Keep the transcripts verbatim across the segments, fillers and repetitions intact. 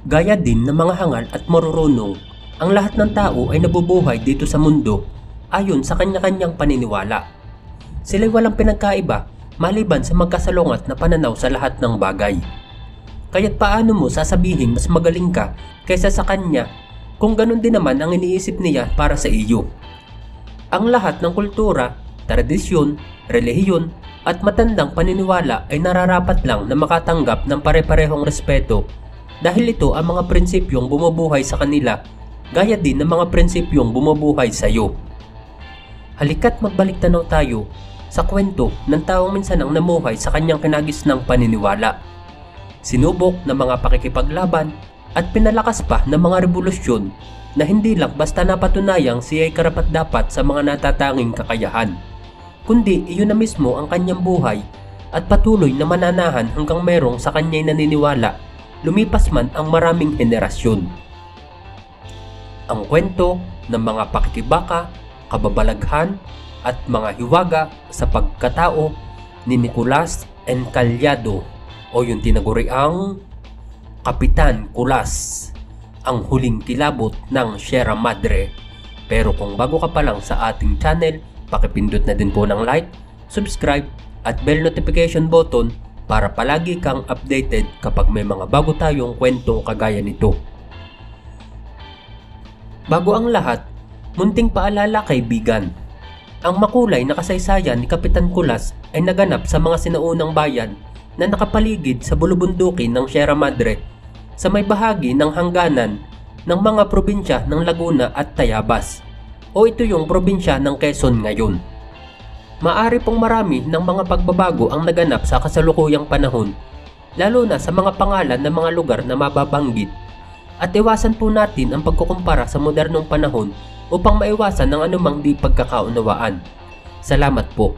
Gaya din ng mga hangal at marurunong, ang lahat ng tao ay nabubuhay dito sa mundo ayon sa kanya-kanyang paniniwala. Sila'y walang pinagkaiba maliban sa magkasalungat na pananaw sa lahat ng bagay. Kaya't paano mo sasabihin mas magaling ka kaysa sa kanya kung ganun din naman ang iniisip niya para sa iyo? Ang lahat ng kultura, tradisyon, relihiyon at matandang paniniwala ay nararapat lang na makatanggap ng pare-parehong respeto dahil ito ang mga prinsipyong bumubuhay sa kanila gaya din ng mga prinsipyong bumubuhay sa iyo. Halika't magbalik tanaw tayo sa kwento ng taong minsan ang namuhay sa kanyang kinagisnang paniniwala. Sinubok ng mga pakikipaglaban at pinalakas pa ng mga revolusyon na hindi lang basta napatunayang siya ay karapat-dapat sa mga natatanging kakayahan, kundi iyon na mismo ang kanyang buhay at patuloy na mananahan hanggang merong sa kanya'y naniniwala, lumipas man ang maraming henerasyon. Ang kwento ng mga pakikibaka, kababalaghan at mga hiwaga sa pagkatao ni Nicolas Encallado o yung tinaguriang Kapitan Kulas, ang huling kilabot ng Sierra Madre. Pero kung bago ka pa lang sa ating channel, pakipindot na din po ng like, subscribe at bell notification button para palagi kang updated kapag may mga bago tayong kwentong kagaya nito. Bago ang lahat, munting paalala kaibigan. Ang makulay na kasaysayan ni Kapitan Kulas ay naganap sa mga sinaunang bayan na nakapaligid sa bulubundukin ng Sierra Madre sa may bahagi ng hangganan ng mga probinsya ng Laguna at Tayabas, o ito yung probinsya ng Quezon ngayon. Maari pong marami ng mga pagbabago ang naganap sa kasalukuyang panahon, lalo na sa mga pangalan ng mga lugar na mababanggit, at iwasan po natin ang pagkukumpara sa modernong panahon upang maiwasan ng anumang di pagkakaunawaan. Salamat po.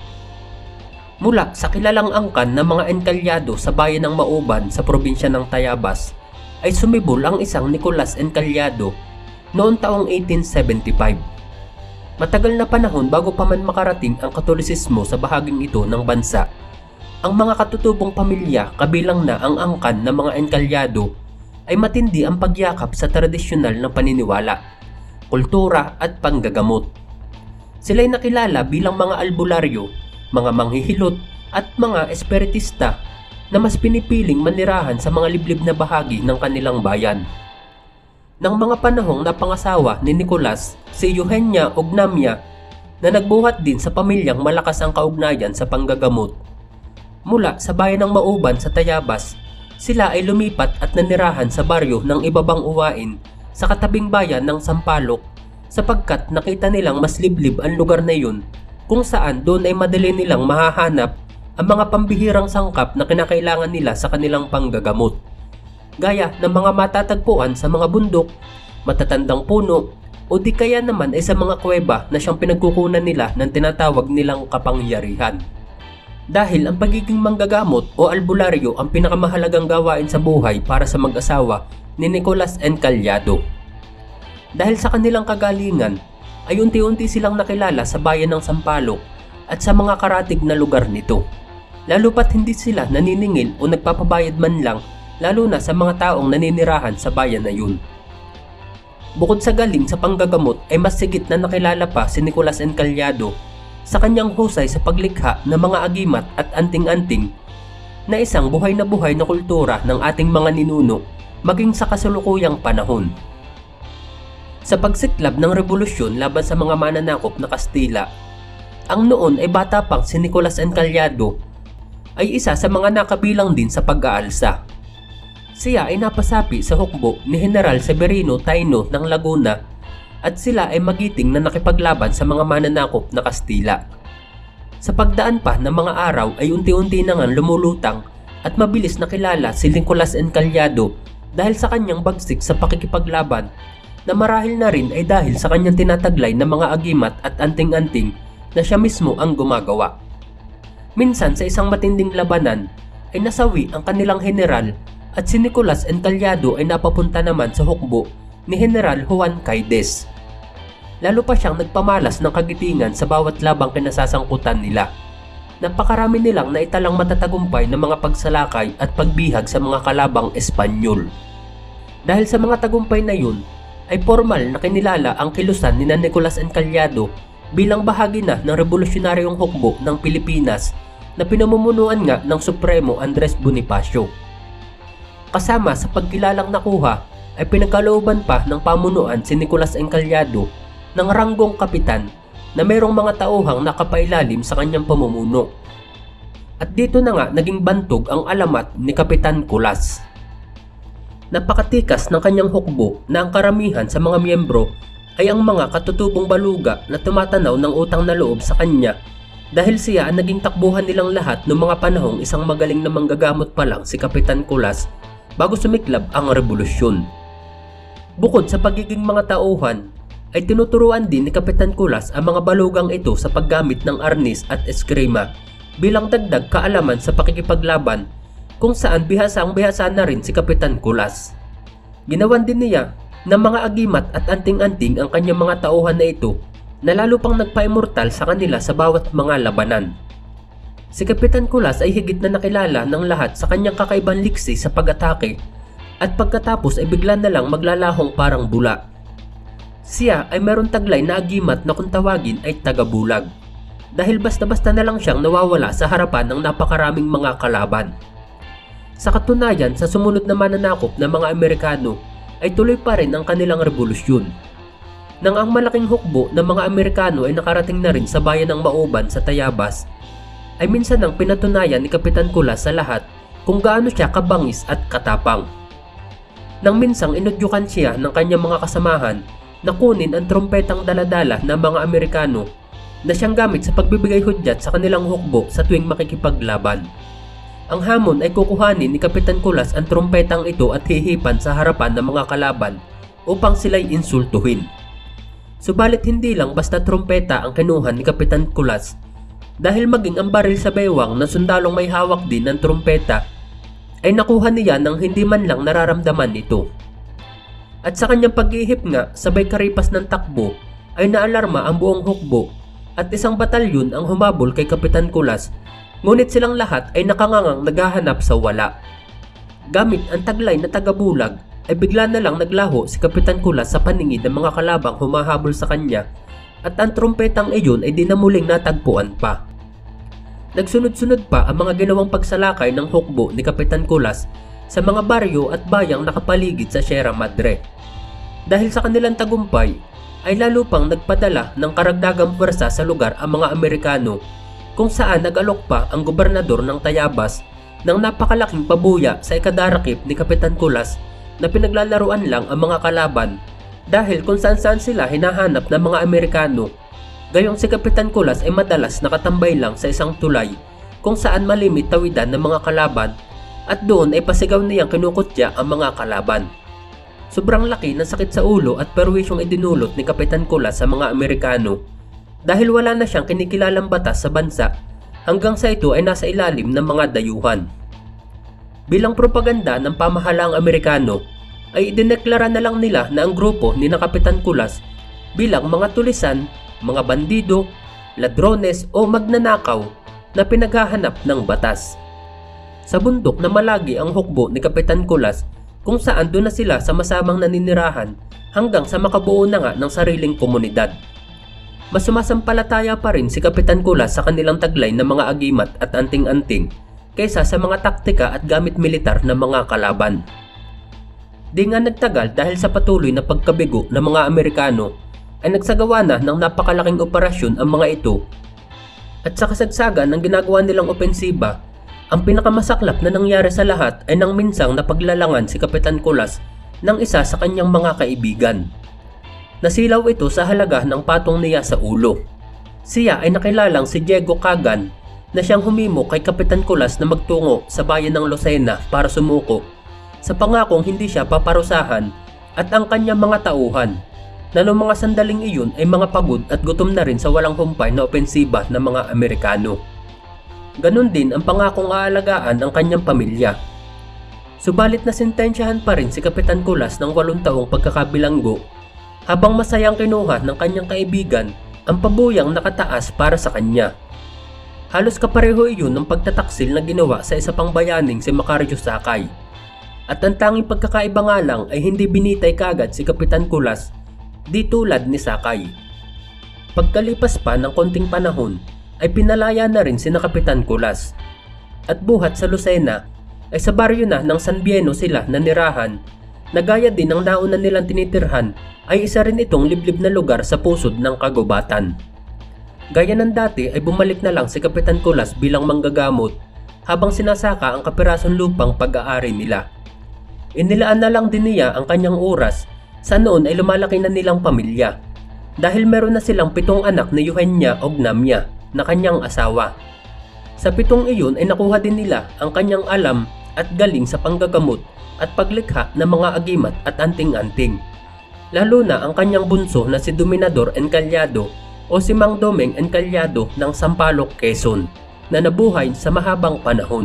Mula sa kilalang angkan ng mga Encallado sa bayan ng Mauban sa probinsya ng Tayabas, ay sumibol ang isang Nicolas Encallado noong taong eighteen seventy-five. Matagal na panahon bago pa man makarating ang Katolisismo sa bahaging ito ng bansa. Ang mga katutubong pamilya kabilang na ang angkan ng mga Encallado ay matindi ang pagyakap sa tradisyonal na paniniwala, kultura at panggagamot. Sila'y nakilala bilang mga albularyo, mga manghihilot at mga espiritista na mas pinipiling manirahan sa mga liblib na bahagi ng kanilang bayan. Nang mga panahong napangasawa ni Nicolas si Eugenia Ognamia na nagbuhat din sa pamilyang malakas ang kaugnayan sa panggagamot. Mula sa bayan ng Mauban sa Tayabas, sila ay lumipat at nanirahan sa baryo ng Ibabang Uwain sa katabing bayan ng Sampaloc sapagkat nakita nilang mas liblib ang lugar na yun kung saan doon ay madali nilang mahahanap ang mga pambihirang sangkap na kinakailangan nila sa kanilang panggagamot, gaya ng mga matatagpuan sa mga bundok, matatandang puno o di kaya naman ay sa mga kuweba na siyang pinagkukunan nila ng tinatawag nilang kapangyarihan. Dahil ang pagiging manggagamot o albularyo ang pinakamahalagang gawain sa buhay para sa mag-asawa ni Nicolas Encallado. Dahil sa kanilang kagalingan ay unti-unti silang nakilala sa bayan ng Sampaloc at sa mga karatig na lugar nito, lalo pat hindi sila naniningil o nagpapabayad man lang, lalo na sa mga taong naninirahan sa bayan na yun. Bukod sa galing sa panggagamot ay mas sigit na nakilala pa si Nicolas Encallado sa kanyang husay sa paglikha ng mga agimat at anting-anting na isang buhay na buhay na kultura ng ating mga ninuno maging sa kasalukuyang panahon. Sa pagsiklab ng revolusyon laban sa mga mananakop na Kastila, ang noon ay bata pang si Nicolas Encallado ay isa sa mga nakabilang din sa pag-aalsa. Siya ay napasapi sa hukbo ni General Severino Taino ng Laguna at sila ay magiting na nakipaglaban sa mga mananakop na Kastila. Sa pagdaan pa ng mga araw ay unti-unti na nga lumulutang at mabilis nakilala si Nicolas Encallado dahil sa kanyang bagsik sa pakikipaglaban na marahil na rin ay dahil sa kanyang tinataglay na mga agimat at anting-anting na siya mismo ang gumagawa. Minsan sa isang matinding labanan ay nasawi ang kanilang general at si Nicolas Encallado ay napapunta naman sa hukbo ni General Juan Caides. Lalo pa siyang nagpamalas ng kagitingan sa bawat labang kinasasangkutan nila. Napakarami nilang naitalang matatagumpay ng mga pagsalakay at pagbihag sa mga kalabang Espanyol. Dahil sa mga tagumpay na yun, ay formal na kinilala ang kilusan ni Nicolas Encallado bilang bahagi na ng revolusyonaryong hukbo ng Pilipinas na pinamumunuan nga ng Supremo Andres Bonifacio. Kasama sa pagkilalang nakuha ay pinagkalooban pa ng pamunuan si Nicolas Encallado ng ranggong kapitan na mayroong mga tauhang nakapailalim sa kanyang pamumuno. At dito na nga naging bantog ang alamat ni Kapitan Kulas. Napakatikas ng kanyang hukbo na ang karamihan sa mga miyembro ay ang mga katutubong baluga na tumatanaw ng utang na loob sa kanya dahil siya ang naging takbuhan nilang lahat noong mga panahong isang magaling na manggagamot pa lang si Kapitan Kulas bago sumiklab ang revolusyon. Bukod sa pagiging mga tauhan, ay tinuturuan din ni Kapitan Kulas ang mga balugang ito sa paggamit ng arnis at eskrima bilang dagdag kaalaman sa pakikipaglaban, kung saan bihasang-bihasa na rin si Kapitan Kulas. Ginawan din niya ng mga agimat at anting-anting ang kanyang mga tauhan na ito na lalo pang nagpa-immortal sa kanila sa bawat mga labanan. Si Kapitan Kulas ay higit na nakilala ng lahat sa kanyang kakaibang liksi sa pag-atake at pagkatapos ay bigla na lang maglalahong parang bula. Siya ay meron taglay na agimat na kung tawagin ay tagabulag dahil basta-basta na lang siyang nawawala sa harapan ng napakaraming mga kalaban. Sa katunayan, sa sumunod na mananakop ng mga Amerikano ay tuloy pa rin ang kanilang revolusyon. Nang ang malaking hukbo ng mga Amerikano ay nakarating na rin sa bayan ng Mauban sa Tayabas, ay minsan nang pinatunayan ni Kapitan Kulas sa lahat kung gaano siya kabangis at katapang. Nang minsang inudyukan siya ng kanyang mga kasamahan na kunin ang trompetang daladala ng mga Amerikano na siyang gamit sa pagbibigay hudyat sa kanilang hukbo sa tuwing makikipaglaban. Ang hamon ay kukuhanin ni Kapitan Kulas ang trompetang ito at hihipan sa harapan ng mga kalaban upang sila'y insultuhin. Subalit hindi lang basta trompeta ang kinuha ni Kapitan Kulas dahil maging ang baril sa bewang na sundalong may hawak din ng trompeta ay nakuha niya nang hindi man lang nararamdaman nito. At sa kanyang pag-ihip nga sabay karipas ng takbo ay naalarma ang buong hukbo at isang batalyon ang humabol kay Kapitan Kulas. Ngunit silang lahat ay nakangangang naghahanap sa wala. Gamit ang taglay na tagabulag ay bigla na lang naglaho si Kapitan Kulas sa paningin ng mga kalabang humahabol sa kanya at ang trompetang iyon ay di na muling natagpuan pa. Nagsunod-sunod pa ang mga ginawang pagsalakay ng hukbo ni Kapitan Kulas sa mga baryo at bayang nakapaligid sa Sierra Madre. Dahil sa kanilang tagumpay ay lalo pang nagpadala ng karagdagang pwersa sa lugar ang mga Amerikano, kung saan nag-alok pa ang gobernador ng Tayabas ng napakalaking pabuya sa ikadarakip ni Kapitan Kulas na pinaglalaruan lang ang mga kalaban dahil kung saan-saan sila hinahanap ng mga Amerikano. Gayong si Kapitan Kulas ay madalas nakatambay lang sa isang tulay kung saan malimit tawidan ng mga kalaban at doon ay pasigaw niyang kinukutya ang mga kalaban. Sobrang laki ng sakit sa ulo at perwisyong idinulot ni Kapitan Kulas sa mga Amerikano dahil wala na siyang kinikilalang batas sa bansa hanggang sa ito ay nasa ilalim ng mga dayuhan. Bilang propaganda ng pamahalaang Amerikano ay idineklara na lang nila na ang grupo ni na Kapitan Kulas bilang mga tulisan, mga bandido, ladrones o magnanakaw na pinaghahanap ng batas. Sa bundok na malagi ang hukbo ni Kapitan Kulas kung saan doon na sila sa masamang naninirahan hanggang sa makabuo na nga ng sariling komunidad. Mas sumasampalataya pa rin si Kapitan Kulas sa kanilang taglay na mga agimat at anting-anting kaysa sa mga taktika at gamit militar ng mga kalaban. Di nga nagtagal dahil sa patuloy na pagkabigo ng mga Amerikano ay nagsagawa na ng napakalaking operasyon ang mga ito. At sa kasagsagan ng ginagawa nilang opensiba, ang pinakamasaklap na nangyari sa lahat ay nang minsang napaglalangan si Kapitan Kulas ng isa sa kanyang mga kaibigan. Nasilaw ito sa halaga ng patong niya sa ulo. Siya ay nakilalang si Diego Kagan na siyang humimo kay Kapitan Kulas na magtungo sa bayan ng Lucena para sumuko sa pangakong hindi siya paparusahan at ang kanyang mga tauhan na noong mga sandaling iyon ay mga pagod at gutom na rin sa walang humpay na opensiba ng mga Amerikano. Ganon din ang pangakong aalagaan ang kanyang pamilya. Subalit na sentensyahan pa rin si Kapitan Kulas ng walong taong pagkakabilanggo habang masayang kinuha ng kanyang kaibigan ang pabuyang nakataas para sa kanya. Halos kapareho iyon ng pagtataksil na ginawa sa isa pang bayaning si Macario Sakay. At ang tanging pagkakaiba nga lang ay hindi binitay kagad si Kapitan Kulas, di tulad ni Sakay. Pagkalipas pa ng konting panahon ay pinalaya na rin sina Kapitan Kulas. At buhat sa Lucena ay sa baryo na ng San Bieno sila nanirahan, na gaya din ng nauna nilang tinitirhan ay isa rin itong liblib na lugar sa pusod ng kagubatan. Gaya ng dati ay bumalik na lang si Kapitan Kulas bilang manggagamot habang sinasaka ang kapirasong lupang pag-aari nila. Inilaan na lang din niya ang kanyang oras sa noon ay lumalaki na nilang pamilya dahil meron na silang pitong anak ni Eugenia Ognamia na kanyang asawa. Sa pitong iyon ay nakuha din nila ang kanyang alam at galing sa panggagamot at paglikha ng mga agimat at anting-anting. Lalo na ang kanyang bunso na si Dominador Encallado o si Mang Domeng Encallado ng Sampaloc, Quezon na nabuhay sa mahabang panahon.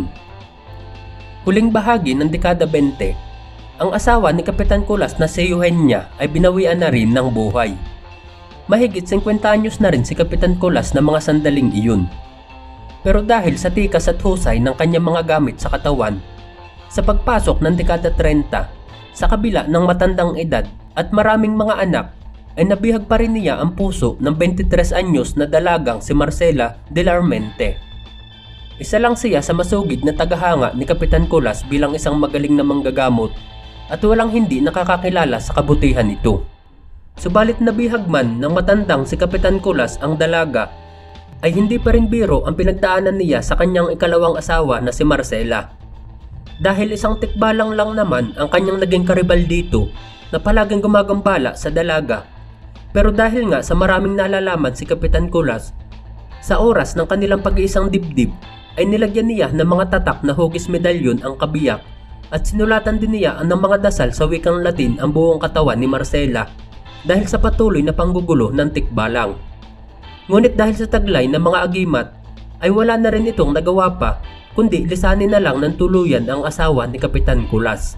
Huling bahagi ng dekada twenty, ang asawa ni Kapitan Kulas na si Eugenia ay binawian na rin ng buhay. Mahigit fifty anyos na rin si Kapitan Kulas na mga sandaling iyon. Pero dahil sa tikas at husay ng kanyang mga gamit sa katawan, sa pagpasok ng dekada thirty, sa kabila ng matandang edad at maraming mga anak, ay nabihag pa rin niya ang puso ng twenty-tres anyos na dalagang si Marcela de la Armente. Isa lang siya sa masugid na tagahanga ni Kapitan Kulas bilang isang magaling na manggagamot at walang hindi nakakakilala sa kabutihan nito. Subalit nabihag man ng matandang si Kapitan Kulas ang dalaga, ay hindi pa rin biro ang pinagdaanan niya sa kanyang ikalawang asawa na si Marcela. Dahil isang tikbalang lang naman ang kanyang naging karibal dito na palaging gumagambala sa dalaga. Pero dahil nga sa maraming nalalaman si Kapitan Kulas, sa oras ng kanilang pag-iisang dibdib ay nilagyan niya ng mga tatak na hugis medalyon ang kabiyak at sinulatan din niya ng mga dasal sa wikang Latin ang buong katawan ni Marcela dahil sa patuloy na panggugulo ng tikbalang. Ngunit dahil sa taglay ng mga agimat ay wala na rin itong nagawa pa kundi lisanin na lang ng tuluyan ang asawa ni Kapitan Kulas.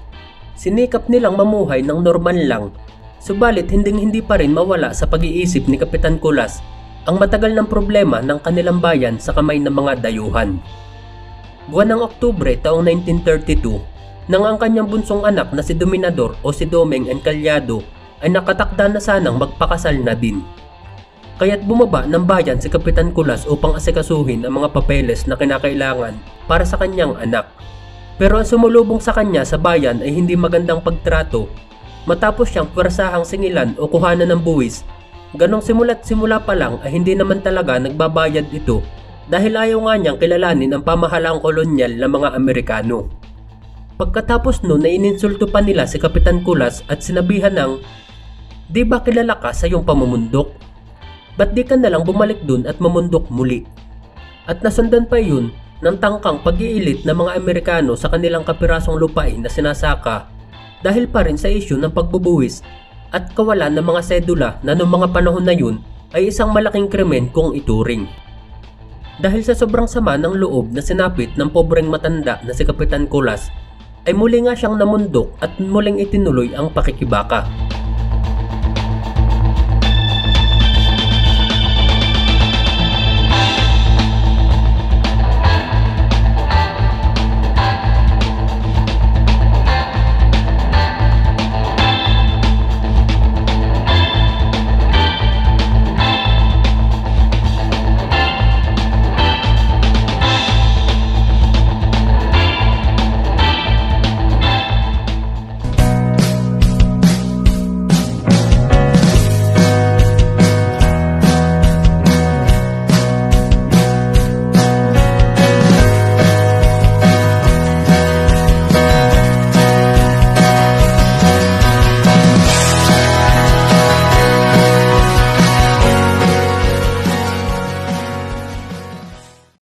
Sinikap nilang mamuhay ng normal lang, subalit hinding-hindi pa rin mawala sa pag-iisip ni Kapitan Kulas ang matagal ng problema ng kanilang bayan sa kamay ng mga dayuhan. Buwan ng Oktubre taong nineteen thirty-two, nang ang kanyang bunsong anak na si Dominador o si Domeng Encallado ay nakatakda na sanang magpakasal na din. Kaya't bumaba ng bayan si Kapitan Kulas upang asikasuhin ang mga papeles na kinakailangan para sa kanyang anak. Pero ang sumulubong sa kanya sa bayan ay hindi magandang pagtrato matapos siyang pwersahang singilan o kuhanan ng buwis. Ganong simula't simula pa lang ay hindi naman talaga nagbabayad ito dahil ayaw nga niyang kilalanin ang pamahalaang kolonyal ng mga Amerikano. Pagkatapos nun ay ininsulto pa nila si Kapitan Kulas at sinabihan ng, "Di ba kilala ka sa iyong pamumundok? Ba't di ka nalang bumalik dun at mamundok muli?" At nasundan pa yun ng tangkang pag-iilit ng mga Amerikano sa kanilang kapirasong lupain na sinasaka dahil pa rin sa isyu ng pagbubuwis at kawalan ng mga sedula na noong mga panahon na yun ay isang malaking krimen kung ituring. Dahil sa sobrang sama ng loob na sinapit ng pobreng matanda na si Kapitan Kulas, ay muli nga siyang namundok at muling itinuloy ang pakikibaka.